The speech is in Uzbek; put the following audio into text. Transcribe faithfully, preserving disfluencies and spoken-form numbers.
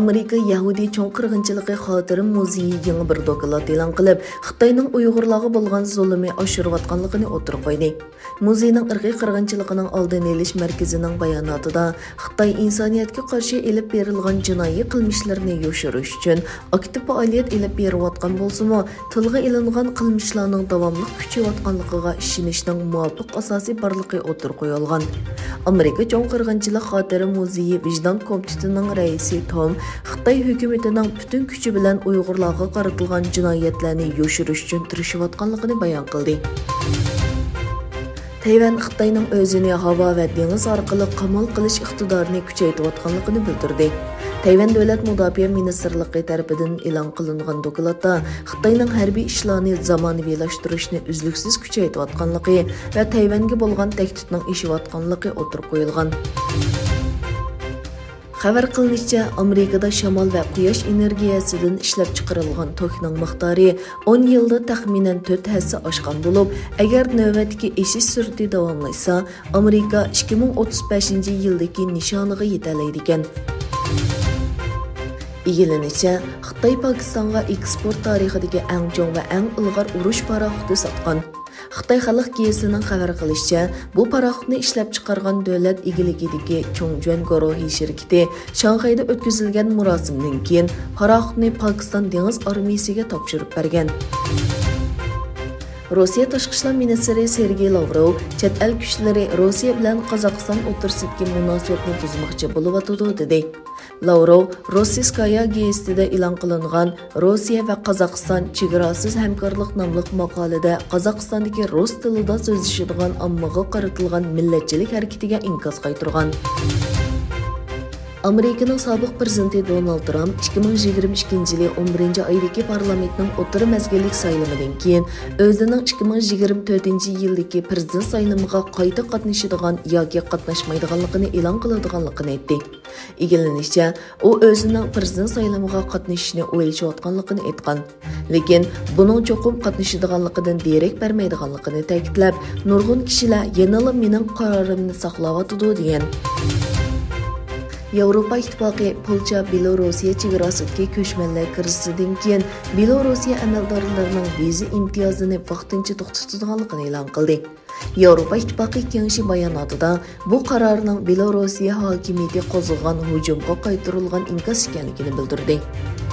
Amerika Yahudi cho'ng qirg'inchiligi xotira muzeyi yangi bir doklad e'lon qilib, Xitoyning Uyg'urlarga bo'lgan zulmi oshirayotganligini o'tirib qo'ydi. Muzeyning irqiy qirg'inchiligining oldini olish markazining bayonotida Xitoy insoniyatga qarshi elib berilgan jinoiy qilmishlarni yoshirish uchun aktiv faoliyat elib berayotgan bo'lsa-mu, tilga ilingan qilmishlarning davomli kuchayotganligiga ishonishning muvofiq asosi borligi o'tirib qo'yilgan. Amerika cho'ng qirg'inchilik xotira muzeyi vijdon komitetining raisi Tom Xitoy hukumatining butun kuchi bilan Uyg'urlarga qaratilgan jinoyatlarni yoshirish uchun tirishayotganligini bayon qildi. Tayvan Xitoyning o'zini havo va dengiz orqali qamal qilish iqtidorini kuchaytirayotganligini bildirdi. Tayvan davlat mudofaa ministrligi tomonidan e'lon qilingan dokladda Xitoyning harbiy ishlarni zamonaviylashtirishni uzluksiz kuchaytirayotganligi va Tayvanga bo'lgan tahdidning ishlayotganligi o'tirib qo'yilgan. Xabar qilinishicha, Amerikada shamol va quyosh energiyasidan ishlab chiqarilgan tokning miqdori o'n yilda taxminan to'rt hassa oshgan bo'lib, agar navbatdagi eshish sur'ati davomlashsa, Amerika ikki ming o'ttiz beshinchi yildagi nishoniga yetalaydi ekan. Egilinishcha, Xitoy Pokistonga eksport tarixidagi eng cho'ng va eng ilg'or urush paraxoti sotgan. Xitoy xalq gazetining xabar qilishicha, bu paraxotni ishlab chiqargan davlat egiligidagi Chongjuan guruhi shirkati Shanxayda o'tkazilgan marosimdan keyin paraxotni Pokiston dengiz armiyasiga topshirib bergan. Rossiya tashqi ishlar ministri Sergey Lavrov chet el kuchlari Rossiya bilan Qozog'iston o'rtasidagi munosabatni buzmoqchi bo'layotdi dedi. Lavrov Rossiyskaya gazetida e'lon qilingan Rossiya va Qozog'iston chegarasiz hamkorlik nomli maqolada Qozog'istondagi rus tilida so'zlashadigan ommaga qaratilgan millatchilik harakatiga inkos qaytargan. Amerikaning sobiq prezidenti Donald Trump ikki ming yigirma ikkinchi yil o'n birinchi oydagi parlamentning o'tira mazgillik saylamidan keyin o'zining ikki ming yigirma to'rtinchi yildagi prezident saylamiga qayta qatnashadigan yoki qatnashmaydiganligini e'lon qiladiganligini aytdi. Egilinishcha, u o'zining prezident saylamiga qatnashishni o'ylashayotganligini aytgan. Lekin buning cho'qim qatnashadiganligidan derak bermaydiganligini ta'kidlab, nurg'un kishilar yanada mening qarorimni saqlayotdi degan. Yevropa ittifoqi Polsha Belorussiya chegarasiga ko'chmanlar kirishdan keyin Belorussiya amaldorlarining viza imtiyozini vaqtincha to'xtatadiganligini e'lon qildi. Yevropa ittifoqi kengashi bayonotida bu qarorning Belorussiya hokimiyati qo'zg'agan hujumga qaytarilgan inkos ekanligini bildirdi.